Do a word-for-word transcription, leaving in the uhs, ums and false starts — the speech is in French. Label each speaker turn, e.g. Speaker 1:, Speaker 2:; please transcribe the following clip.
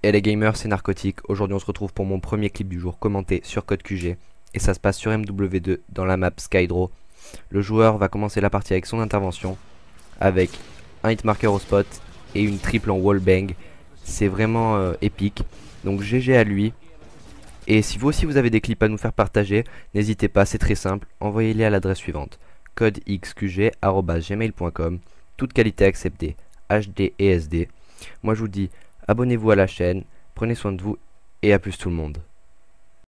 Speaker 1: Et les gamers, c'est Narcotique. Aujourd'hui, on se retrouve pour mon premier clip du jour commenté sur Code Q G. Et ça se passe sur M W deux dans la map Skydraw. Le joueur va commencer la partie avec son intervention, avec un hitmarker au spot et une triple en wallbang. C'est vraiment euh, épique. Donc G G à lui. Et si vous aussi vous avez des clips à nous faire partager, n'hésitez pas, c'est très simple. Envoyez-les à l'adresse suivante: codexqg arobase gmail point com. Toute qualité acceptée, H D et S D. Moi je vous dis, abonnez-vous à la chaîne, prenez soin de vous et à plus tout le monde.